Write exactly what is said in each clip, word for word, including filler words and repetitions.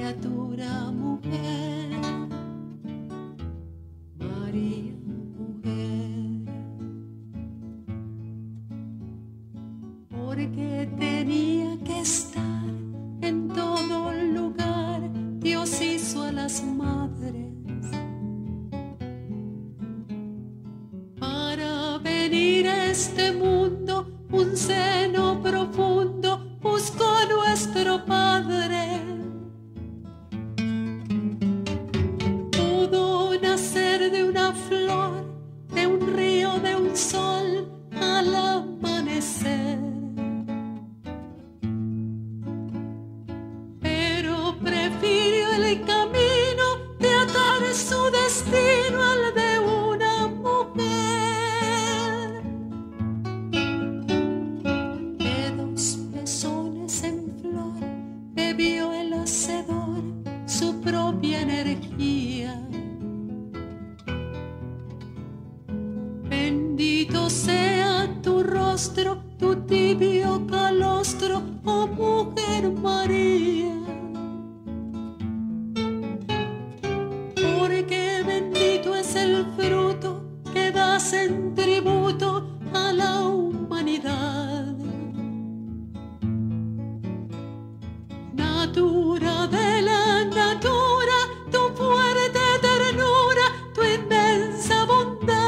criatura mujer, María mujer, porque tenía que estar en todo lugar. Dios hizo a las madres para venir a este mundo. Un seno profundo buscó nuestro Padre. Pudo nacer de una flor, de un río, de un sol al amanecer. Pero prefirió el camino de atar su destino al de una mujer. De dos pezones en flor bebió el hacedor su propia energía. Bendito sea tu rostro, tu tibio calostro, oh mujer María. Porque bendito es el fruto que das en tributo a la humanidad. Natura de la natura, tu fuerte ternura, tu inmensa bondad.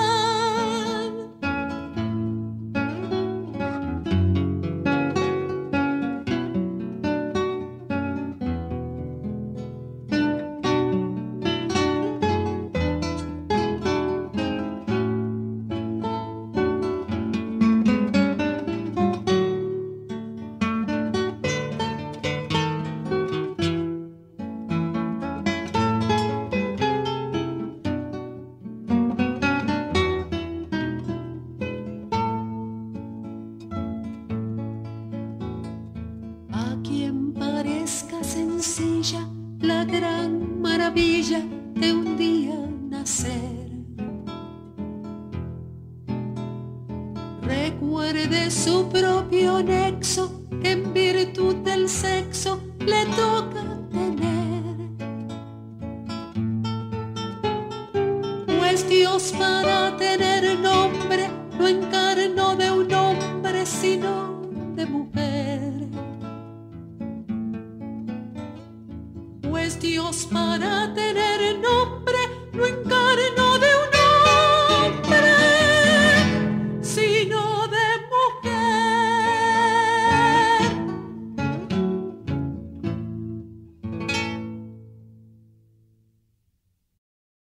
A quien parezca sencilla la gran maravilla de un día nacer, recuerde su propio nexo que en virtud del sexo le toca tener. Pues Dios para tener nombre no encarnó de un hombre sino de mujer. Pues Dios para tener nombre no encarnó de